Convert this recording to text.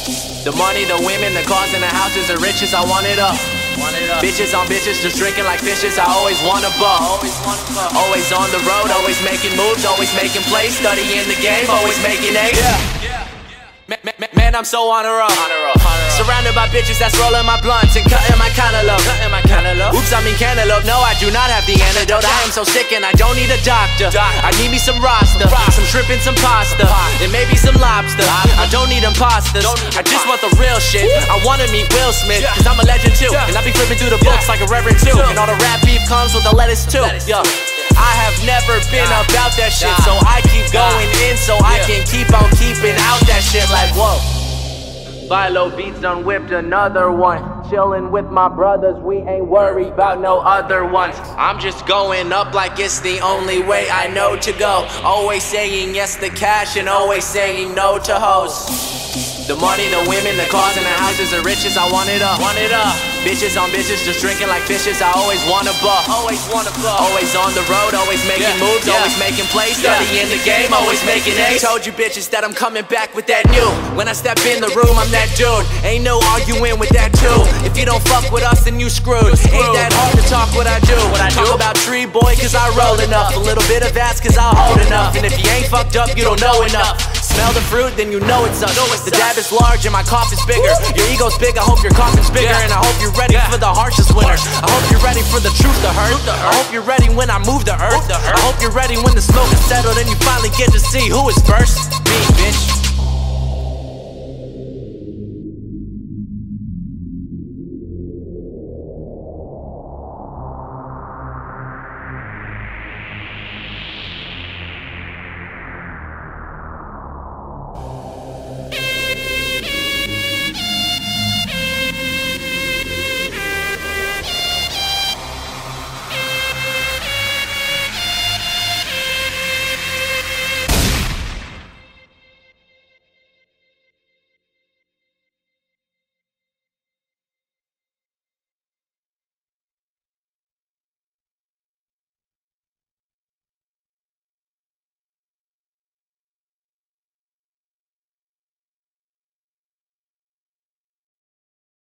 The money, the women, the cars, and the houses, the riches, I want it up. Bitches on bitches, just drinking like fishes, I always wanna buck. Always on the road, always making moves, always making plays, studying the game, always making A's. Man, I'm so on a roll. Surrounded by bitches that's rolling my blunts and cutting my cantaloupe. Oops, I mean cantaloupe. No, I do not have the antidote. I am so sick and I don't need a doctor. I need me some Rasta, some shrimp and some pasta, and maybe some lobster. I don't need imposters, I just want the real shit. I wanna meet Will Smith, cause I'm a legend too, and I be flipping through the books like a reverend too. And all the rap beef comes with the lettuce too. I have never been about that shit, so I keep going in so I can keep on keeping out that shit like whoa. Philo Beats done whipped another one. Chillin' with my brothers, we ain't worried about no other ones. I'm just going up like it's the only way I know to go. Always saying yes to cash and always saying no to hoes. The money, the women, the cars, and the houses, the riches, I want it up. Bitches on bitches, just drinking like fishes, I always wanna buck. Always on the road, always making moves, always making plays, studying the game, always making A's. Told you bitches that I'm coming back with that new. When I step in the room, I'm that dude. Ain't no arguing with that too. If you don't fuck with us, then you screwed. Ain't that hard to talk what I do. Talk about tree boy, cause I roll enough. A little bit of ass, cause I hold enough. And if you ain't fucked up, you don't know enough. Smell the fruit, then you know it's us. The dab is large and my cough is bigger. Your ego's big, I hope your coffin's bigger. And I hope you're ready for the harshest winter. I hope you're ready for the truth to hurt. I hope you're ready when I move the earth. I hope you're ready when the smoke is settled and you finally get to see who is first. Me, bitch.